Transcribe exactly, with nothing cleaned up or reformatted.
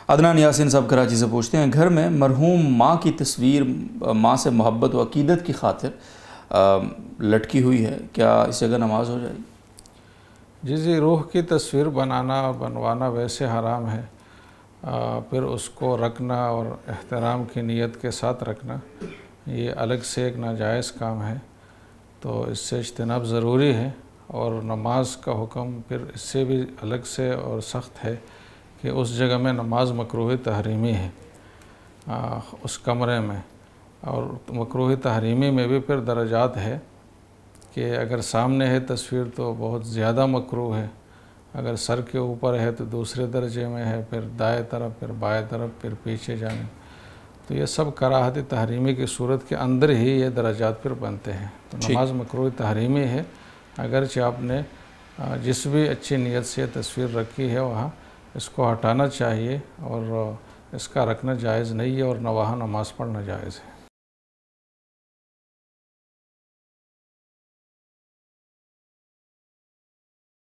अदनान यासिन साहब कराची से पूछते हैं, घर में मरहूम माँ की तस्वीर माँ से मोहब्बत व अकीदत की खातिर लटकी हुई है, क्या इस जगह नमाज हो जाएगी? जी जी रूह की तस्वीर बनाना और बनवाना वैसे हराम है, आ, फिर उसको रखना और एहतराम की नीयत के साथ रखना ये अलग से एक नाजायज़ काम है, तो इससे इज्तिनाब ज़रूरी है। और नमाज का हुक्म फिर इससे भी अलग से और सख्त है कि उस जगह में नमाज मकरूह तहरीमी है, आ, उस कमरे में। और मकरूह तहरीमी में भी फिर दर्जात है कि अगर सामने है तस्वीर तो बहुत ज़्यादा मकरूह है, अगर सर के ऊपर है तो दूसरे दर्जे में है, फिर दाएं तरफ, फिर बाएं तरफ, फिर पीछे जाने, तो ये सब कराहत तहरीमी की सूरत के अंदर ही ये दर्जात फिर बनते हैं। तो नमाज मकरूह तहरीमी है, अगरचे आपने जिस भी अच्छी नीयत से तस्वीर रखी है वहाँ इसको हटाना चाहिए और इसका रखना जायज़ नहीं है और न वहाँ नमाज़ पढ़ना जायज़ है।